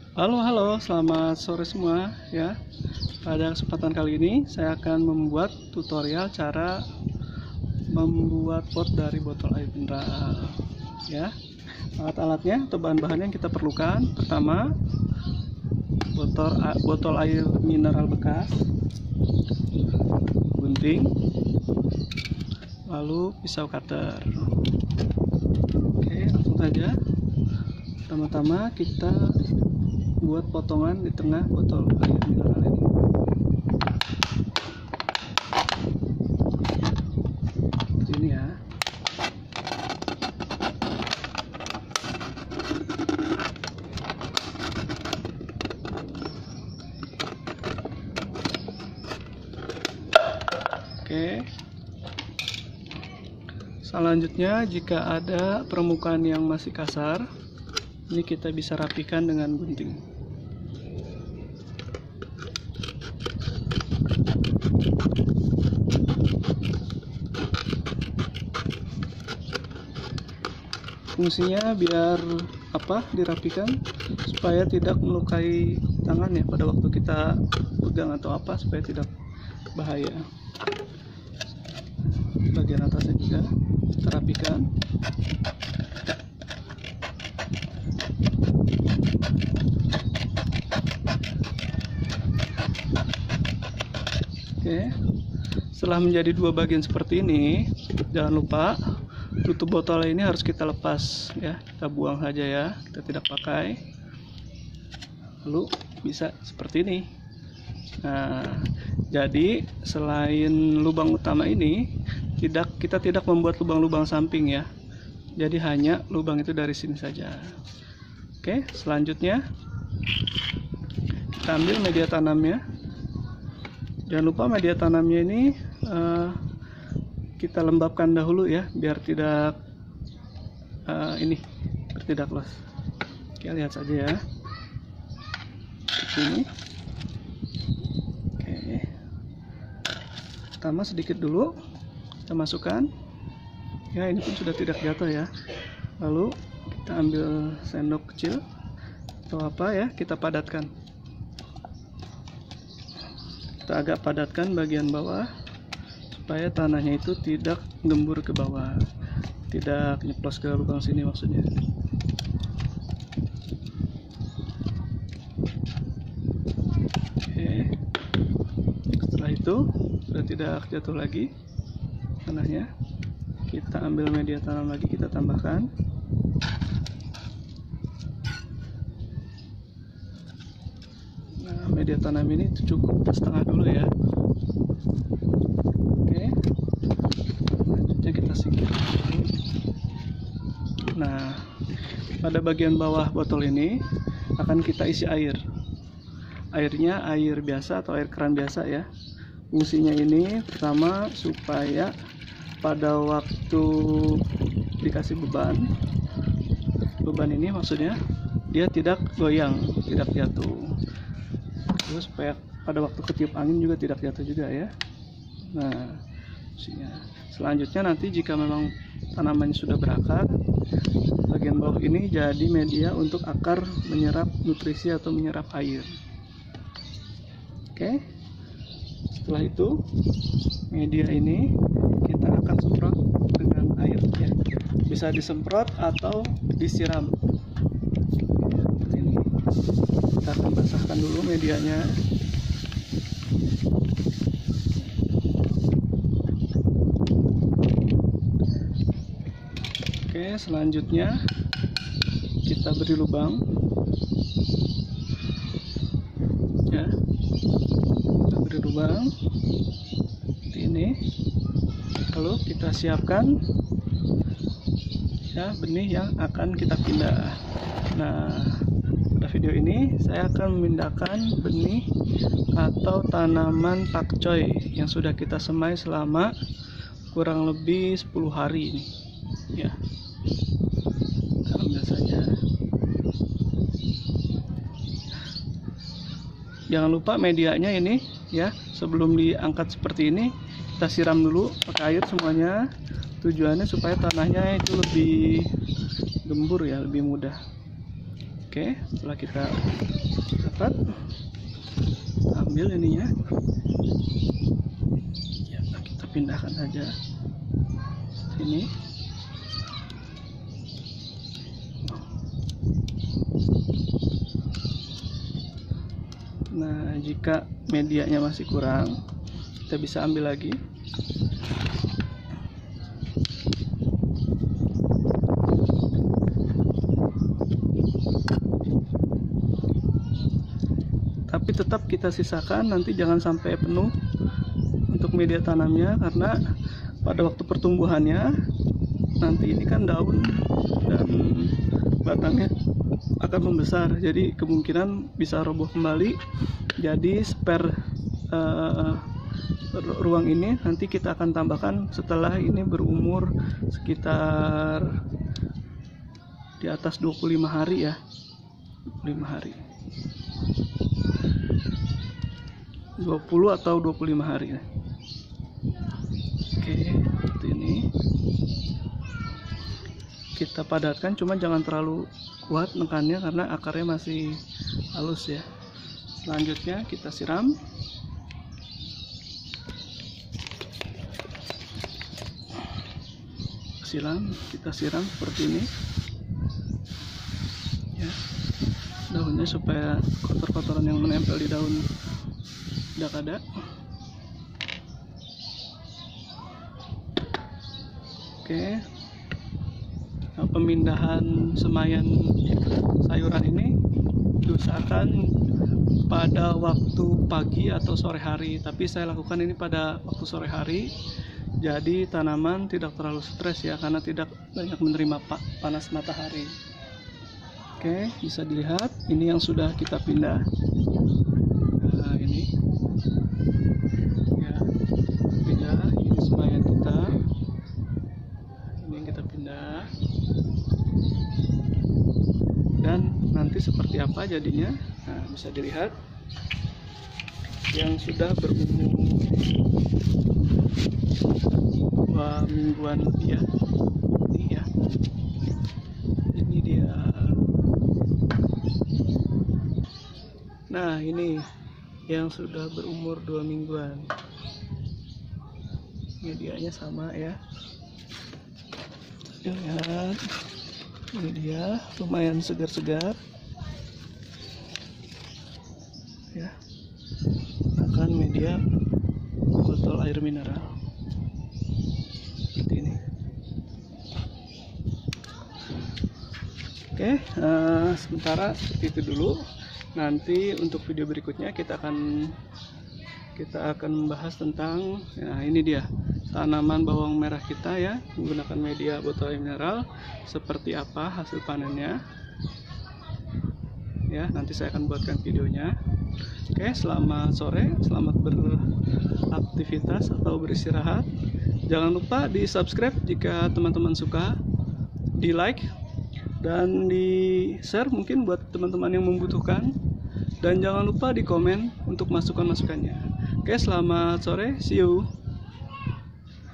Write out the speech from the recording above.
Halo, selamat sore semua ya. Pada kesempatan kali ini saya akan membuat tutorial cara membuat pot dari botol air mineral ya. Alat-alatnya atau bahan-bahan yang kita perlukan, pertama botol air mineral bekas, gunting, lalu pisau cutter. Oke, langsung saja. Pertama-tama kita buat potongan di tengah botol air mineral ini. Seperti ini ya. Oke. Selanjutnya, jika ada permukaan yang masih kasar, ini kita bisa rapikan dengan gunting. Fungsinya biar dirapikan supaya tidak melukai tangan ya pada waktu kita pegang atau supaya tidak bahaya. Bagian atasnya juga kita rapikan. Oke, setelah menjadi dua bagian seperti ini, jangan lupa tutup botol ini harus kita lepas ya, kita buang saja ya, kita tidak pakai. Lalu bisa seperti ini. Nah, jadi selain lubang utama ini, kita tidak membuat lubang-lubang samping ya, jadi hanya lubang itu dari sini saja. Oke, selanjutnya kita ambil media tanamnya. Jangan lupa media tanamnya ini kita lembabkan dahulu ya, biar tidak tidak los. Oke, lihat saja ya. Seperti ini. Oke. Pertama sedikit dulu kita masukkan. Ya, ini pun sudah tidak jatuh ya. Lalu kita ambil sendok kecil atau kita padatkan. Kita agak padatkan bagian bawah supaya tanahnya itu tidak gembur ke bawah, tidak nyeplos ke lubang sini maksudnya. Oke, setelah itu sudah tidak jatuh lagi tanahnya, kita ambil media tanam lagi, kita tambahkan. Media tanam ini cukup setengah dulu ya. Oke, selanjutnya kita singkir. Nah, pada bagian bawah botol ini akan kita isi air. Airnya air biasa atau air keran biasa ya. Fungsinya ini pertama supaya pada waktu dikasih beban ini maksudnya dia tidak goyang, tidak jatuh. Terus supaya pada waktu ketiup angin juga tidak jatuh juga ya. Nah, selanjutnya nanti jika memang tanamannya sudah berakar, bagian bawah ini jadi media untuk akar menyerap nutrisi atau menyerap air. Oke, setelah itu media ini kita akan semprot dengan air ya. Bisa disemprot atau disiram. Kita akan basahkan dulu medianya. Oke, selanjutnya kita beri lubang ya, kita beri lubang seperti ini. Lalu kita siapkan ya benih yang akan kita pindah. Nah, video ini saya akan memindahkan benih atau tanaman pakcoy yang sudah kita semai selama kurang lebih 10 hari ini ya. Kita ambil saja. Jangan lupa medianya ini ya, sebelum diangkat seperti ini kita siram dulu pakai air semuanya. Tujuannya supaya tanahnya itu lebih gembur ya, lebih mudah. Oke, setelah kita dapat, ambil ininya ya, kita pindahkan saja sini. Nah, jika medianya masih kurang, kita bisa ambil lagi. Tapi tetap kita sisakan, nanti jangan sampai penuh untuk media tanamnya, karena pada waktu pertumbuhannya nanti ini kan daun dan batangnya akan membesar, jadi kemungkinan bisa roboh kembali. Jadi spare ruang ini nanti kita akan tambahkan setelah ini berumur sekitar di atas 25 hari ya, 25 hari, 20 atau 25 hari ya. Oke, seperti ini kita padatkan, cuma jangan terlalu kuat nekannya karena akarnya masih halus ya. Selanjutnya kita siram. Kita siram seperti ini ya, daunnya supaya kotor-kotoran yang menempel di daun tidak ada. Oke, nah, pemindahan semayan sayuran ini diusahakan pada waktu pagi atau sore hari, tapi saya lakukan ini pada waktu sore hari. Jadi tanaman tidak terlalu stres ya, karena tidak banyak menerima panas matahari. Oke, bisa dilihat ini yang sudah kita pindah. Nah, ini ya, pindah, ini semayan kita. Ini yang kita pindah. Dan nanti seperti apa jadinya? Nah, bisa dilihat yang sudah berumur 2 mingguan lebih ya. Ini ya, ini dia. Nah, ini yang sudah berumur 2 mingguan. Medianya sama ya. Lihat, ini dia, lumayan segar-segar ya. Akan media botol air mineral seperti ini. Oke, sementara seperti itu dulu. Nanti untuk video berikutnya kita akan membahas tentang, nah ini dia, tanaman bawang merah kita ya, menggunakan media botol air mineral, seperti apa hasil panennya ya. Nanti saya akan buatkan videonya. Oke, selamat sore, selamat beraktivitas atau beristirahat. Jangan lupa di subscribe jika teman-teman suka, di like dan di share mungkin buat teman-teman yang membutuhkan, dan jangan lupa di komen untuk masukan-masukannya. Oke, selamat sore, see you.